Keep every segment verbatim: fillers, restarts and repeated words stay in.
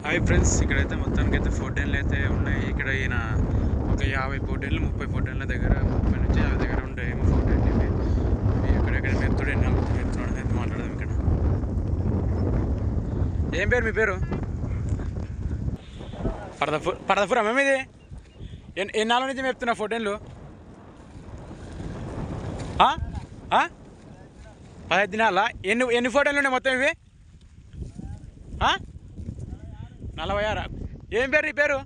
Hi friends, ఇక్కడైతే మొత్తానికి అయితే ఫోర్టీన్లు అయితే ఉన్నాయి. ఇక్కడ ఈయన ఒక యాభై ఫోర్టీన్లు ముప్పై ఫోర్టీన్ల దగ్గర ముప్పై నుంచి యాభై దగ్గర ఉంటాయి ఫోర్టీన్లు. ఇవి ఎక్కడెక్కడ మెప్తుడు ఎన్ని మెప్తున్నాడు అయితే మాట్లాడదాం. ఇక్కడ ఏం పేరు మీ పేరు? పరదపూర్ పరదపూర్ మేము ఇది ఎన్ని ఎన్నాళ్ళ నుంచి మెప్తున్నా ఫోర్టీన్లు? పదహైదు దినాల ఎన్ని ఎన్ని ఫోటోలు ఉన్నాయి మొత్తం ఇవి? నలభై ఆరు. ఏం పేరు నీ పేరు?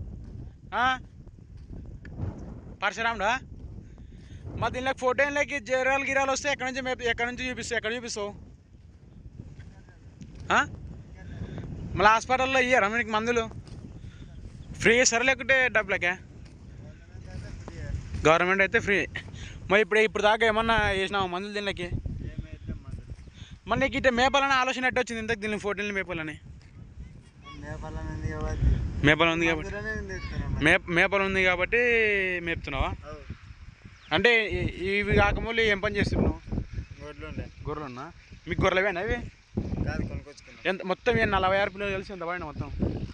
పరశురాముడా? మా దీనిలోకి ఫోటోలకి జ్వరాలు గిరాలు వస్తే ఎక్కడి నుంచి మేపు ఎక్కడి నుంచి చూపిస్తావు? ఎక్కడ చూపిస్తావు? మళ్ళీ హాస్పిటల్లో ఇయ్యారా మీకు మందులు? ఫ్రీ ఇస్తారా లేకుంటే డబ్బులకే? గవర్నమెంట్ అయితే ఫ్రీ. మరి ఇప్పుడు ఇప్పుడు దాకా ఏమన్నా వేసినావు మందులు దీనిలోకి? మరి నీకు ఇట్లా మేపాలని ఆలోచన ఎట్టు వచ్చింది ఇంతకు దీన్ని ఫోర్టీన్లు మేపాలని? మేపాలు ఉంది కాబట్టి మే మేపాలు ఉంది కాబట్టి మేపుతున్నావా? అంటే ఇవి కాకముందు ఏం పని చేస్తున్నావు? గొర్రెలు ఉన్నా మీకు? గొర్రెలవేనా ఇవి? ఎంత మొత్తం ఏం నలభై ఆరు పిల్లలు కలిసి ఎంత పడినా మొత్తం?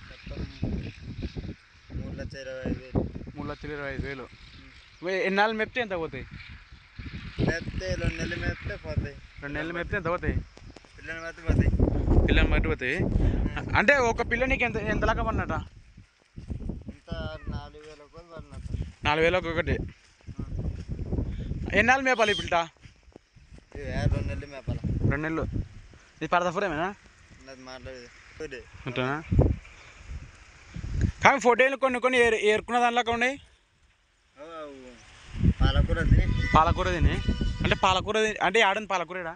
మూడు లక్షల ఇరవై ఐదు వేలు మూడు లక్షల ఇరవై ఐదు వేలు ఎన్నాళ్ళు మేపితే ఎంత పోతాయి? మేపితే రెండు నెలలు మేపితే పోతాయి. రెండు నెలలు మేపితే ఎంత పోతాయి? పిల్లలు బట్టి పోతాయి. పిల్లలు బట్టి పోతాయి. అంటే ఒక పిల్ల నీకు ఎంత ఎంత లాగా పడినట? నాలుగు వేల నాలుగు వేలకు ఒకటి. ఎన్నాళ్ళు మేపాలి పిల్ల? రెండు నెలలు మేపాలి. రెండు నెలలు. ఇది పరదపురమేనా? అంటేనా? కానీ ఫోటోలు కొన్ని కొన్ని ఏరుకున్న దాంట్లో ఉన్నాయి. పాలకూర తిని పాలకూర తిని అంటే పాలకూర అంటే ఆడని పాలకూరడా?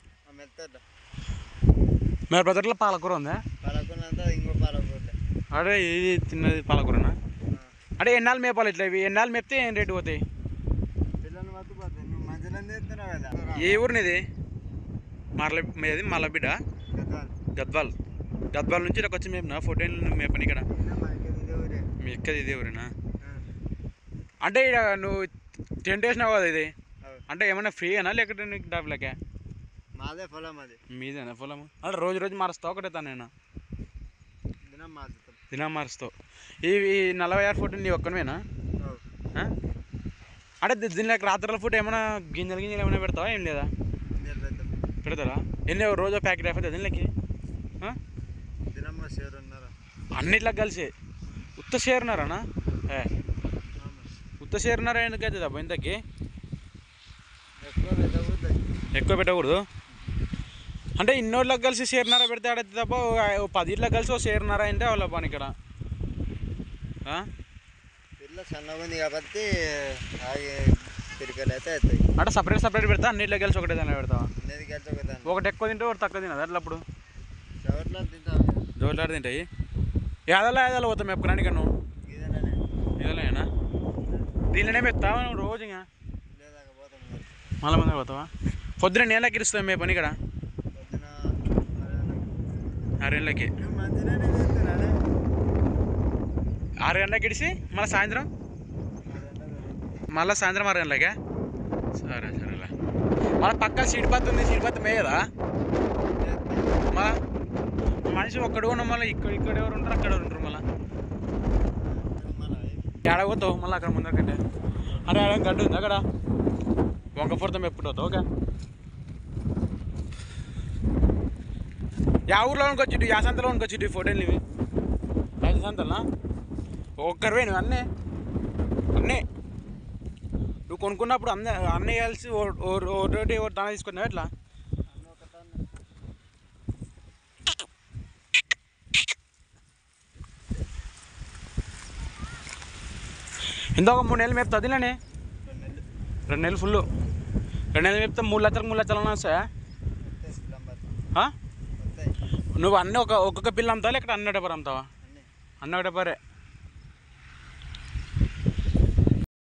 మరి బ్రదర్లో పాలకూర ఉందా? పాలకూర అంతా ఇంకో పాలకూర. అదే ఇది తిన్నది పాలకూరనా? అంటే ఎన్నాళ్ళు మేపాలి ఇట్లా? ఇవి ఎన్నాళ్ళు మేపితే ఏం రేటు పోతాయి? ఏ ఊరినిది? మరల మీది మల్లబిడ్డ గద్వాల్. గద్వాల్ నుంచి ఇక్కడికి వచ్చి మేపునా ఫోర్టీన్లు మేపని ఇక్కడ? మీ ఎక్కది ఇదే ఊరేనా? అంటే ఇక్కడ నువ్వు టెంట్ వేసినావు కదా ఇది, అంటే ఏమన్నా ఫ్రీ అయినా లేకపోతే నీకు డబ్బులకే? మాదే పొలం. అది మీదేనా పొలం? అంటే రోజు రోజు మారుస్తావు ఒకటే తాను? నేను దినం మారుస్తావు. దినం మారుస్తావు. ఇవి నలభై ఆరు ఫుట్ నీ ఒక్కనేనా? అంటే దీనిలోకి రాత్రుల ఫుడ్ ఏమైనా గింజలు గింజలు ఏమైనా పెడతావా? ఏం లేదా? పెడతారా? ఎన్ని రోజు ప్యాకెట్ అయిపోతుంది దీనిలోకి? అన్నిట్లా కలిసి ఉత్త షేరున్నారా? ఉత్త షేరున్నారా? ఎందుకు అవుతుంది అబ్బా ఇంతకి? ఎక్కువ పెట్టకూడదు. అంటే ఇన్నోళ్ళకి కలిసి షేర్నారా పెడితే ఆడైతే తప్ప పదిట్లకు కలిసి ఓ షేర్నారా అంటే వాళ్ళ పని ఇక్కడ. పిల్ల సన్నగా ఉంది కాబట్టి పిరికలు అయితే అవుతాయి. అంటే సపరేట్ సపరేట్ పెడతా? అన్నిట్లో కలిసి ఒకటే దాన్ని పెడతావా? అన్నిటి కలిసి ఒకటే. ఒకటి ఎక్కువ తింటే ఒకటి తక్కువ తినదు అట్లా? అప్పుడు జోట్లాడు తింటా జోట్లాడు తింటాయి. ఏదలా ఏదాలో పోతాం ఎప్పుడానికి ఇక్కడ? నువ్వు ఇదేనా? దీనిలోనే పెడతావా నువ్వు రోజు? ఇంకా మళ్ళీ ముందు పోతావా? పొద్దున నీళ్ళకి ఇస్తావు మే పని ఇక్కడ? ఆరు గంటలకి ఆరు గంటలకి ఇడిసి మళ్ళీ సాయంత్రం మళ్ళీ సాయంత్రం ఆరు గంటలకే? సరే సరేలే. మళ్ళీ పక్క సీడిపత్తి ఉంది, సీడిపత్తి మేయదా? మళ్ళా మనిషి ఒక్కడు ఉన్నాం, మళ్ళీ ఇక్కడ ఇక్కడ ఎవరు ఉంటారు అక్కడ ఎవరు ఉంటారు? మళ్ళీ ఏడ పోతావు మళ్ళీ అక్కడ ముందరకంటే? అరే ఆడ గడ్డు ఉంది అక్కడ వంక పొడతాం ఎప్పుడు అవుతావు? ఓకే. యా ఊర్లో కొచ్చిట్టు? యా సంతలో కొచ్చిట్టు ఈ ఫోటోలు ఇవి? ఐదు సంతలనా? ఒక్కరివే నువ్వు? అన్నీ అన్నీ నువ్వు కొనుక్కున్నప్పుడు అన్నీ అన్నీ కలిసి ఒకటి ఒకటి దాని తీసుకున్నావు ఎట్లా? ఎంత ఒక మూడు నెలలు మేపుతా దీనిలోనే? రెండు నెలలు ఫుల్. రెండు నెలలు మేపితే మూడు లక్షలకు మూడు లక్షలు వస్తాయా? నువ్వు అన్నీ ఒక ఒక్కొక్క పిల్ల అమ్ముతావా లేకపోతే అన్న ఒకటే పరి అమ్ముతావా? అన్న ఒకటే పరే.